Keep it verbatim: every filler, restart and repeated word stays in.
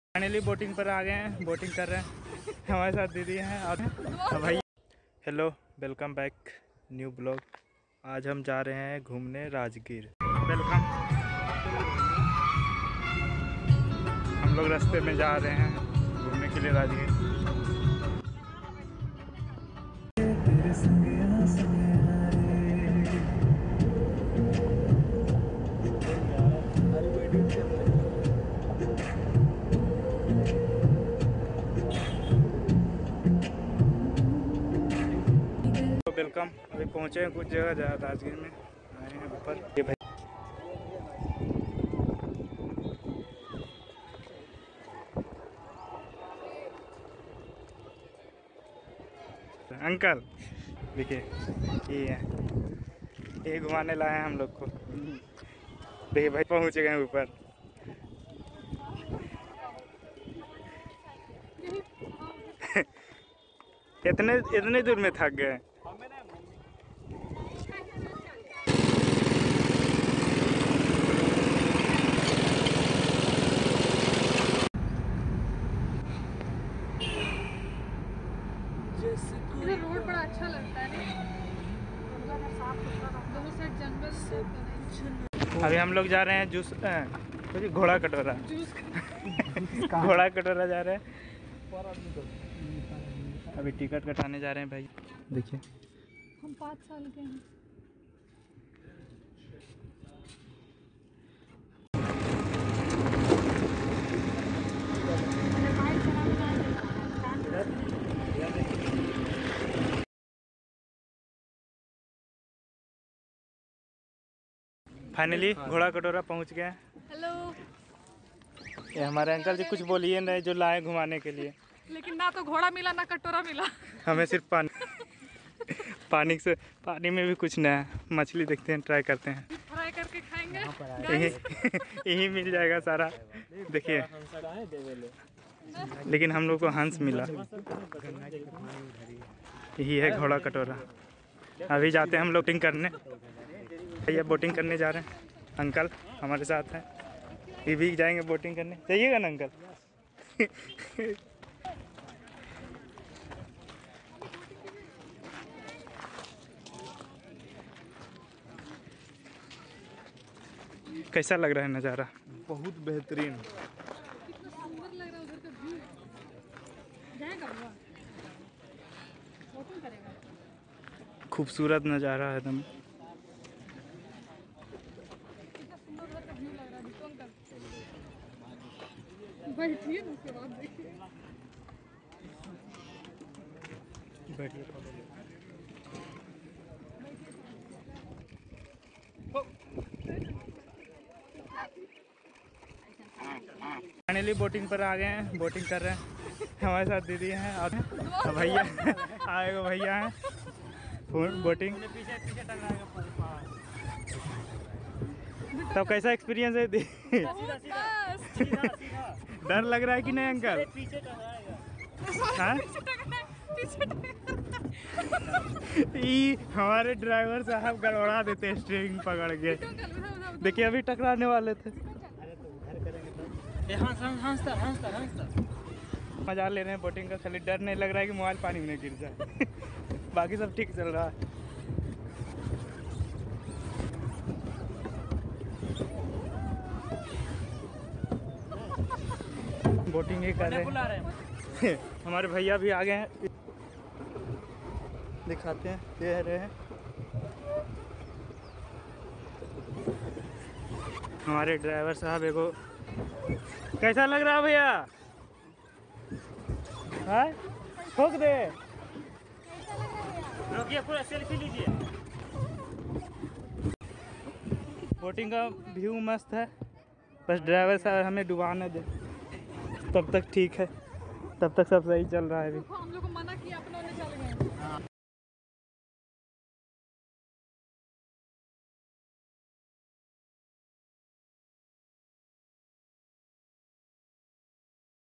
Finally boating पर आ गए हैं, बोटिंग कर रहे हैं। हमारे साथ दीदी हैं और भाई। Hello, welcome back new blog. आज हम जा रहे हैं घूमने राजगीर। वेलकम। हम लोग रास्ते में जा रहे हैं घूमने के लिए राजगीर। वेलकम। अभी पहुंचे हैं कुछ जगह जा राजगीर में, आए हैं ऊपर। ये भाई अंकल देखिए, ये है, ये घुमाने लाए हैं हम लोग को। देखिए भाई पहुंच गए हैं ऊपर। इतने इतने दूर में थक गए। रोड बड़ा अच्छा लगता है, दोनों साइड जंगल। अभी हम लोग जा रहे हैं जूस घोड़ा कटोरा घोड़ा कटोरा जा रहे हैं। अभी टिकट कटाने जा रहे हैं भाई। देखिए हम पाँच साल के हैं। फाइनली घोड़ा कटोरा पहुंच गए। हेलो। ये हमारे अंकल जी कुछ बोलिए नहीं, जो लाए घुमाने के लिए। लेकिन ना तो घोड़ा मिला ना कटोरा मिला। हमें सिर्फ पानी पानी से पानी में भी कुछ नया मछली देखते हैं, ट्राई करते हैं। फ्राई करके खाएंगे। यही यही मिल जाएगा सारा। देखिए लेकिन हम लोग को हंस मिला। यही है घोड़ा कटोरा। अभी जाते हैं हम लोग बोटिंग करने। ये बोटिंग करने जा रहे हैं। अंकल हमारे साथ हैं, ये भी जाएंगे बोटिंग करने। जाइएगा ना अंकल? कैसा लग रहा है नज़ारा? बहुत बेहतरीन। कितना सुंदर लग रहा है उधर का व्यू। जाएगा वो बोटिंग करेगा। खूबसूरत नज़ारा है एकदम। कितना सुंदर उधर का व्यू लग रहा है। बिल्कुल कर बैठिए ना, उसके बाद देखिए। बैठिए। फाइनली बोटिंग पर आ गए हैं, बोटिंग कर रहे हैं। हमारे साथ दीदी हैं और भैया आएगा, भैया हैं फोन बोटिंग। तब कैसा एक्सपीरियंस है दी? डर लग रहा है कि नहीं अंकल? हाँ? ई हमारे ड्राइवर साहब गड़बड़ा देते हैं स्टीयरिंग पकड़ के। देखिए अभी टकराने वाले थे। मजा ले रहे हैं बोटिंग का, खाली डर नहीं लग रहा है कि मोबाइल पानी में गिर जाए। बाकी सब ठीक चल रहा है। बोटिंग ही कर रहे हैं। हमारे भैया भी आ गए हैं, दिखाते हैं। ये रहे हैं हमारे ड्राइवर साहब। एगो कैसा लग रहा है भैया? हाँ ठोक दे। रुकिए पूरा सेल्फी लीजिए। बोटिंग का व्यू मस्त है, बस ड्राइवर साहब हमें डुबाने दे, तब तक ठीक है, तब तक सब सही चल रहा है अभी।